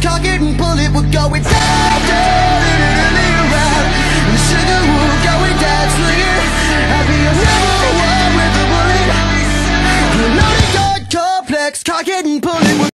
target and pull it, we're going down, down, around. And the sugar, we're going down, swinging